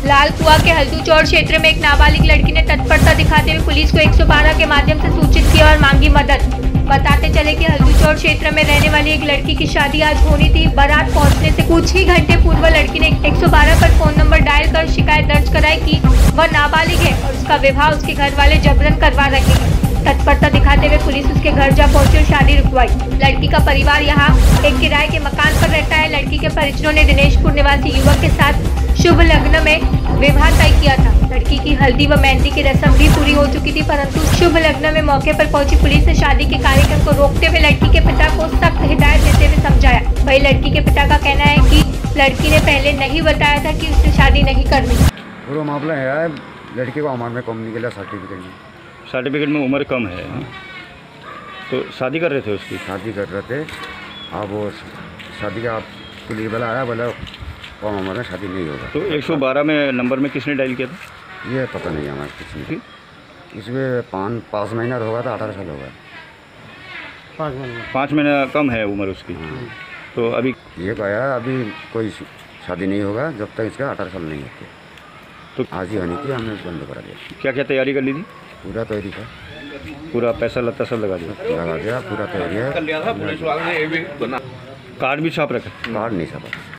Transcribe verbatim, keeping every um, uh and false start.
लाल कुआं के हल्दू चौड़ क्षेत्र में एक नाबालिग लड़की ने तत्परता दिखाते हुए पुलिस को एक सौ बारह के माध्यम से सूचित किया और मांगी मदद। बताते चले कि हल्दू चौड़ क्षेत्र में रहने वाली एक लड़की की शादी आज होनी थी। बारात पहुंचने से कुछ ही घंटे पूर्व लड़की ने एक सौ बारह पर फोन नंबर डायल कर शिकायत दर्ज कराई कि वह नाबालिग है और उसका विवाह उसके घर वाले जबरन करवा रहे हैं। तत्परता दिखाते हुए पुलिस उसके घर जा पहुंची और शादी रुकवाई। लड़की का परिवार यहाँ एक किराए के मकान पर रहता है। लड़की के परिजनों ने दिनेशपुर निवासी युवक के साथ शुभ लग्न में विवाह तय किया था। लड़की की हल्दी व मेहंदी की रस्म भी पूरी हो चुकी थी, परंतु शुभ लग्न में मौके पर पहुंची पुलिस ने शादी के कार्यक्रम को रोकते हुए लड़की के पिता को सख्त हिदायत देते हुए समझाया। वही लड़की के पिता का कहना है कि लड़की ने पहले नहीं बताया था कि उससे शादी नहीं करनी। पूरा मामला है लड़की को हमारे में कम निकला सर्टिफिकेट में सर्टिफिकेट में उम्र कम है। हाँ। तो शादी कर रहे थे उसकी शादी कर रहे थे। अब वो शादी का पुलिस वाला आया, बोला कम उम्र में शादी नहीं होगा। तो एक सौ बारह में नंबर में किसने डायल किया था? ये पता नहीं हमारे किसने। इसमें पाँच पाँच महीना होगा था, अठारह साल होगा। पाँच महीना पाँच महीना कम है उम्र उसकी। हाँ। तो अभी ये कहा अभी कोई शादी नहीं होगा जब तक इसका अठारह साल नहीं होते। तो आज ही होनी थी, हमने बंद करा दिया। क्या क्या तैयारी कर ली थी? पूरा तैयारी था, पूरा पैसा लत्ता सब लगा दिया लगा दिया पूरा तैयारी है। कार्ड भी छाप रखा? कार्ड नहीं छापा।